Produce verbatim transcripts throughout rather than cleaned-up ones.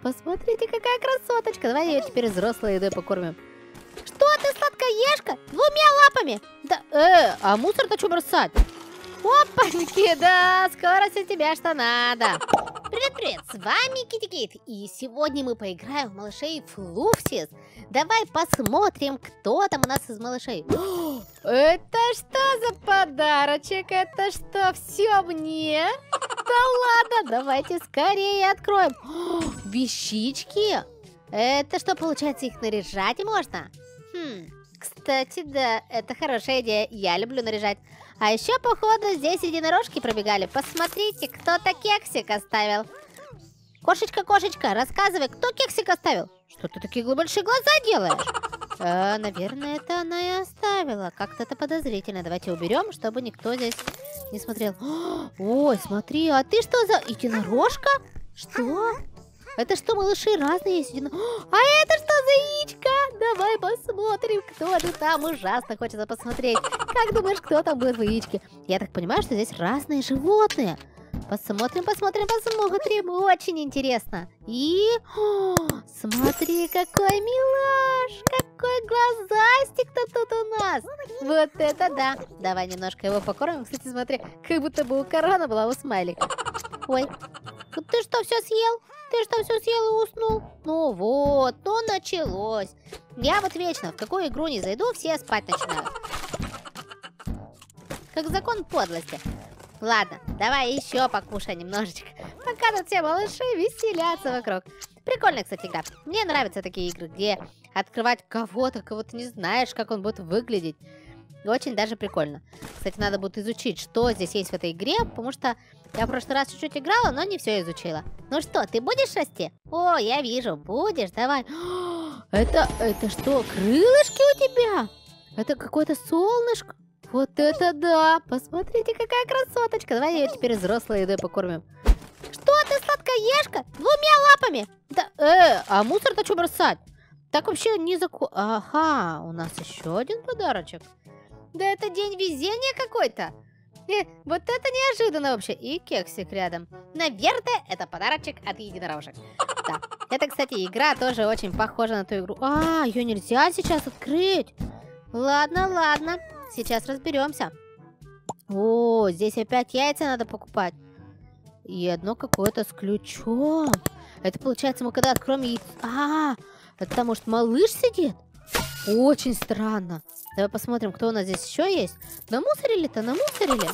Посмотрите, какая красоточка. Давай ее теперь взрослой едой покормим. Что ты, сладкоежка? Двумя лапами? Да, э, а мусор-то что бросать? Опаньки, да, скорость у тебя что надо. Привет-привет, с вами Китти-Кит, и сегодня мы поиграем в малышей Флуфсис. Давай посмотрим, кто там у нас из малышей. О, это что за подарочек? Это что, все мне? Да ладно, давайте скорее откроем. О, вещички. Это что, получается, их наряжать можно? Хм, кстати, да, это хорошая идея, я люблю наряжать. А еще, походу, здесь единорожки пробегали. Посмотрите, кто-то кексик оставил. Кошечка, кошечка, рассказывай, кто кексик оставил? Что ты такие большие глаза делаешь? А, наверное, это она и оставила. Как-то это подозрительно. Давайте уберем, чтобы никто здесь не смотрел. Ой, смотри, а ты что за единорожка? Что? Это что, малыши разные есть? А это что за яичко? Давай посмотрим, кто же там. Ужасно хочется посмотреть. Как думаешь, кто там будет в яичке? Я так понимаю, что здесь разные животные. Посмотрим, посмотрим, посмотрим. Очень интересно. И... О, смотри, какой милаш. Какой глазастик-то тут у нас. Вот это да. Давай немножко его покормим. Кстати, смотри, как будто бы у корона была у смайлика. Ой, ты что, все съел? Ты что, все съел и уснул? Ну вот, ну началось. Я вот вечно в какую игру не зайду, все спать начинают. Как закон подлости. Ладно, давай еще покушай немножечко. Пока тут все малыши веселятся вокруг. Прикольная, кстати, игра. Мне нравятся такие игры, где открывать кого-то, кого ты не знаешь, как он будет выглядеть. Очень даже прикольно. Кстати, надо будет изучить, что здесь есть в этой игре, потому что я в прошлый раз чуть-чуть играла, но не все изучила. Ну что, ты будешь расти? О, я вижу, будешь, давай. Это, это что, крылышки у тебя? Это какое-то солнышко? Вот это да! Посмотрите, какая красоточка. Давай ее теперь взрослой едой покормим. Что ты, сладкоежка? Двумя лапами? Да, э, а мусор-то что бросать? Так вообще не закон... Ага, у нас еще один подарочек. Да это день везения какой-то. Э, вот это неожиданно вообще. И кексик рядом. Наверное, это подарочек от единорожек. Да. Это, кстати, игра тоже очень похожа на ту игру. А, ее нельзя сейчас открыть. Ладно, ладно. Сейчас разберемся. О, здесь опять яйца надо покупать. И одно какое-то с ключом. Это получается, мы когда откроем яйцо... А, это там, может, малыш сидит? Очень странно. Давай посмотрим, кто у нас здесь еще есть. Намусорили-то, намусорили.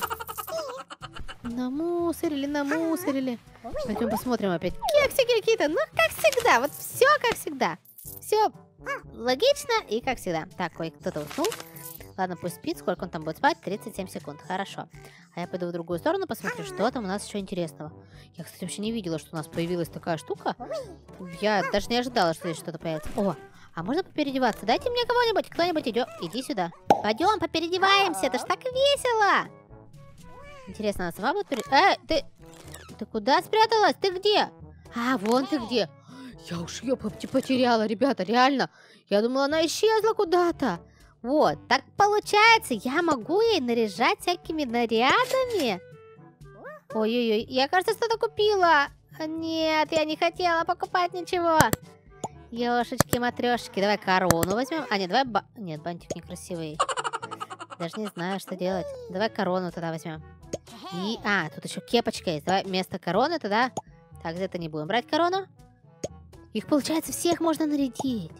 Намусорили, намусорили. Пойдем посмотрим опять. Кексики какие-то, ну, как всегда. Вот все как всегда. Все логично и как всегда. Так, ой, кто-то уснул. Ладно, пусть спит. Сколько он там будет спать? тридцать семь секунд. Хорошо. А я пойду в другую сторону, посмотрю, что там у нас еще интересного. Я, кстати, вообще не видела, что у нас появилась такая штука. Я даже не ожидала, что здесь что-то появится. О, а можно попереодеваться? Дайте мне кого-нибудь. Кто-нибудь идет. Иди сюда. Пойдем, попереодеваемся. Это ж так весело. Интересно, она сама будет пере... Эй, ты... Ты куда спряталась? Ты где? А, вон ты где. Я уж ее потеряла, ребята, реально. Я думала, она исчезла куда-то. Вот, так получается, я могу ей наряжать всякими нарядами. Ой-ой-ой, я, кажется, что-то купила. Нет, я не хотела покупать ничего. Ёшечки-матрешечки, давай корону возьмем. А, нет, давай... Ба... Нет, бантик некрасивый. Даже не знаю, что делать. Давай корону тогда возьмем. И... А, тут еще кепочка есть. Давай вместо короны тогда... Так, где-то не будем брать корону. Их, получается, всех можно нарядить.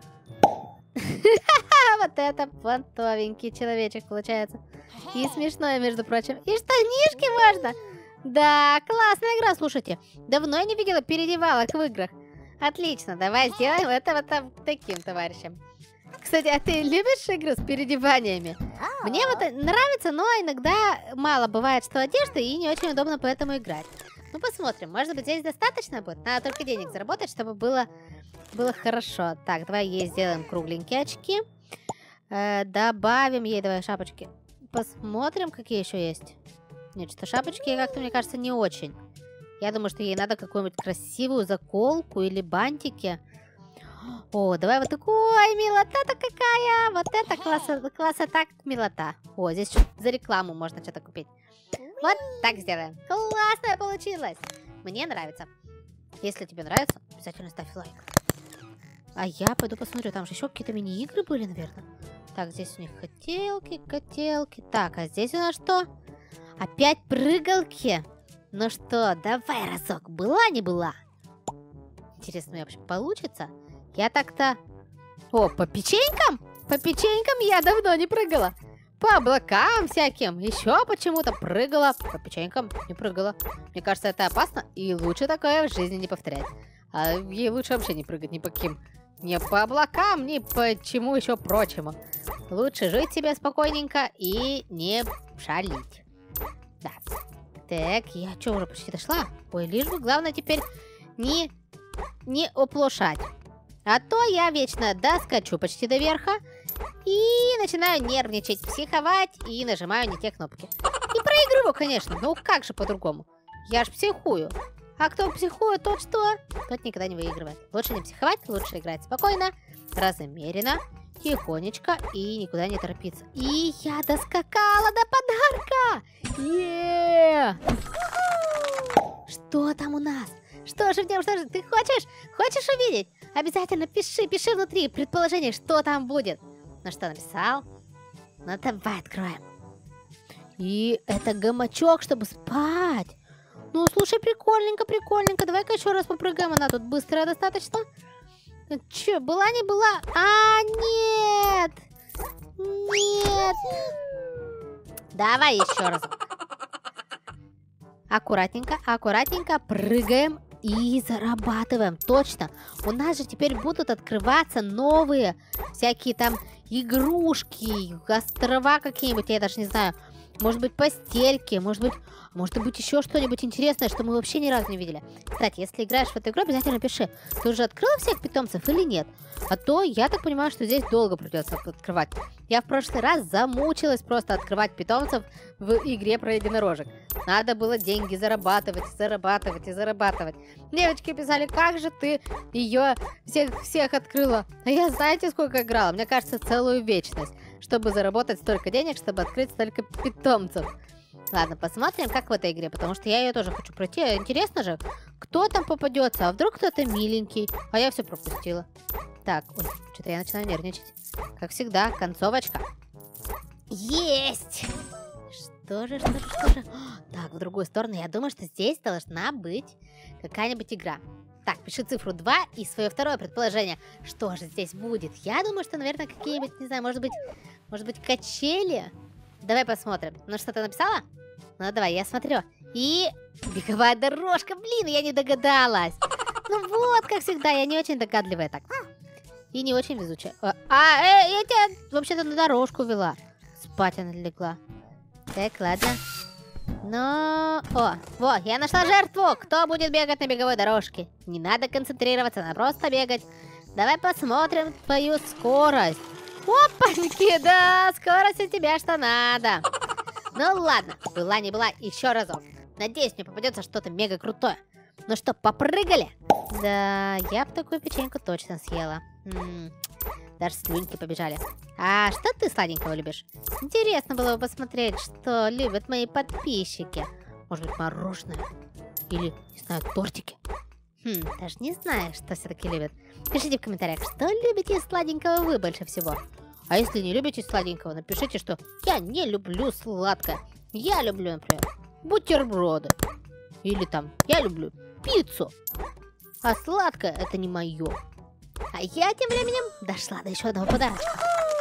Вот это понтовенький человечек получается. И смешной, между прочим. И штанишки можно. Да, классная игра, слушайте. Давно я не видела переодевалок в играх. Отлично, давай сделаем это вот там таким товарищем. Кстати, а ты любишь игры с переодеваниями? Мне вот нравится, но иногда мало бывает, что одежды, и не очень удобно поэтому играть. Ну, посмотрим. Может быть, здесь достаточно будет? Надо только денег заработать, чтобы было, было хорошо. Так, давай ей сделаем кругленькие очки. Э, добавим ей, давай, шапочки. Посмотрим, какие еще есть. Нет, что шапочки как-то, мне кажется, не очень. Я думаю, что ей надо какую-нибудь красивую заколку или бантики. О, давай вот такую. Ой, милота-то какая. Вот это класса, класса так, милота. О, здесь за рекламу можно что-то купить. Вот так сделаем. Классная получилась. Мне нравится. Если тебе нравится, обязательно ставь лайк. А я пойду посмотрю, там же еще какие-то мини-игры были, наверное. Так, здесь у них хотелки, котелки. Так, а здесь у нас что? Опять прыгалки. Ну что, давай разок. Была, не была? Интересно, у меня вообще получится? Я так-то... О, по печенькам? По печенькам я давно не прыгала. По облакам всяким. Еще почему-то прыгала. По печенькам не прыгала. Мне кажется, это опасно. И лучше такое в жизни не повторять. А ей лучше вообще не прыгать ни по каким... Ни по облакам, ни по чему еще прочему. Лучше жить себе спокойненько и не шалить. Да. Так, я что, уже почти дошла? Ой, лишь бы главное теперь не, не оплошать. А то я вечно доскочу почти до верха и начинаю нервничать, психовать и нажимаю не те кнопки. И проигрываю, конечно, ну как же по-другому? Я ж психую. А кто психует, тот что? Тот никогда не выигрывает. Лучше не психовать, лучше играть спокойно, размеренно, тихонечко и никуда не торопиться. И я доскакала до подарка! Е-е-е! Что там у нас? Что же в нем, что же? Ты хочешь? Хочешь увидеть? Обязательно пиши, пиши внутри предположение, что там будет. Ну что, написал? Ну давай откроем. И это гамачок, чтобы спать. Ну, слушай, прикольненько, прикольненько. Давай-ка еще раз попрыгаем. Она тут быстрая достаточно. Че, была, не была? А, нет! Нет! Давай еще раз. Аккуратненько, аккуратненько прыгаем и зарабатываем. Точно. У нас же теперь будут открываться новые всякие там игрушки, острова какие-нибудь, я даже не знаю. Может быть, постельки, может быть, может быть, еще что-нибудь интересное, что мы вообще ни разу не видели. Кстати, если играешь в эту игру, обязательно пиши, ты уже открыла всех питомцев или нет? А то я так понимаю, что здесь долго придется открывать. Я в прошлый раз замучилась просто открывать питомцев в игре про единорожек. Надо было деньги зарабатывать, зарабатывать и зарабатывать. Девочки писали, как же ты ее всех, всех открыла? А я знаете, сколько играла? Мне кажется, целую вечность, чтобы заработать столько денег, чтобы открыть столько питомцев. Ладно, посмотрим, как в этой игре, потому что я ее тоже хочу пройти. Интересно же, кто там попадется, а вдруг кто-то миленький, а я все пропустила. Так, ой, что-то я начинаю нервничать. Как всегда, концовочка. Есть! Что же, что же, что же? О, так, в другую сторону, я думаю, что здесь должна быть какая-нибудь игра. Так, пиши цифру два и свое второе предположение. Что же здесь будет? Я думаю, что, наверное, какие-нибудь, не знаю, может быть, может быть, качели? Давай посмотрим. Ну, что ты написала? Ну, давай, я смотрю. И беговая дорожка. Блин, я не догадалась. Ну, вот, как всегда, я не очень догадливая так. И не очень везучая. А, э, я тебя вообще-то на дорожку вела. Спать она легла. Так, ладно. Ну, о, вот, я нашла жертву. Кто будет бегать на беговой дорожке? Не надо концентрироваться, надо просто бегать. Давай посмотрим твою скорость. Опаньки, да, скорость у тебя что надо. Ну ладно, была не была, еще разок. Надеюсь, мне попадется что-то мега крутое. Ну что, попрыгали? Да, я бы такую печеньку точно съела. М-м, даже слюньки побежали. А что ты сладенького любишь? Интересно было бы посмотреть, что любят мои подписчики. Может быть, мороженое? Или, не знаю, тортики? Хм, даже не знаю, что все-таки любят. Пишите в комментариях, что любите из сладенького вы больше всего. А если не любите сладенького, напишите, что я не люблю сладкое. Я люблю, например, бутерброды. Или там, я люблю пиццу. А сладкое это не мое. А я тем временем дошла до еще одного подарочка.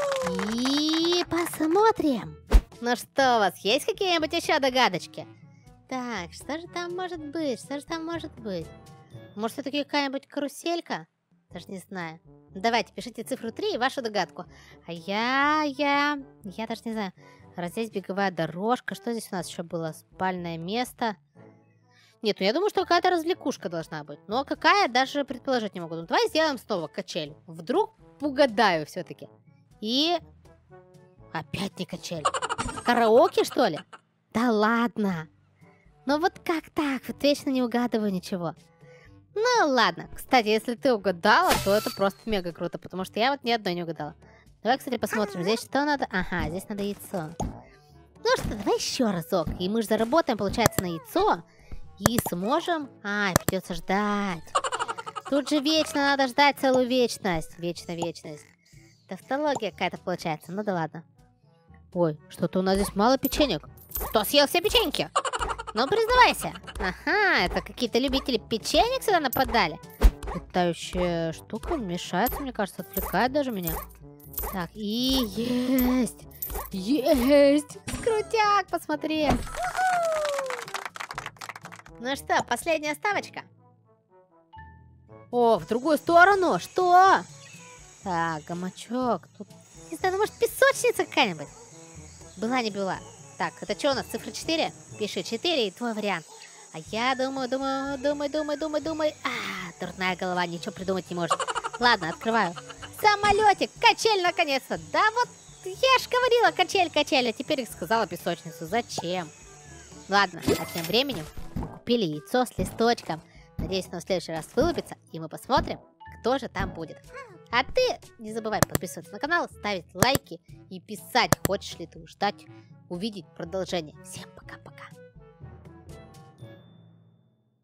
И посмотрим. Ну что, у вас есть какие-нибудь еще догадочки? Так, что же там может быть? Что же там может быть? Может, все-таки какая-нибудь каруселька? Даже не знаю. Давайте, пишите цифру три и вашу догадку. А я, я, я даже не знаю. Раз здесь беговая дорожка. Что здесь у нас еще было? Спальное место. Нет, ну я думаю, что какая-то развлекушка должна быть. Но какая, даже предположить не могу. Ну давай сделаем снова качель. Вдруг угадаю все-таки. И... Опять не качель. Караоке, что ли? Да ладно. Ну вот как так? Вот вечно не угадываю ничего. Ну ладно. Кстати, если ты угадала, то это просто мега круто. Потому что я вот ни одной не угадала. Давай, кстати, посмотрим. Здесь что надо? Ага, здесь надо яйцо. Ну что, давай еще разок. И мы же заработаем, получается, на яйцо. И сможем... Ай, придется ждать. Тут же вечно надо ждать целую вечность. Вечно вечность. Тавтология какая-то получается. Ну да ладно. Ой, что-то у нас здесь мало печенек. Кто съел все печеньки? Ну, признавайся. Ага, это какие-то любители печенек сюда нападали. Летающая штука мешается, мне кажется, отвлекает даже меня. Так, и есть. Есть. Крутяк, посмотри. Ну что, последняя ставочка. О, в другую сторону. Что? Так, гамачок. Тут, не знаю, ну может песочница какая-нибудь? Была не была. Так, это что у нас, цифра четыре? Пиши четыре и твой вариант. А я думаю, думаю, думаю, думаю, думаю, думаю. А, дурная голова, ничего придумать не может. Ладно, открываю. Самолетик, качель наконец-то. Да вот, я ж говорила, качель, качель, а теперь их сказала песочницу. Зачем? Ладно, а тем временем мы купили яйцо с листочком. Надеюсь, оно в следующий раз вылупится, и мы посмотрим, кто же там будет. А ты не забывай подписываться на канал, ставить лайки и писать, хочешь ли ты ждать увидеть продолжение. Всем пока!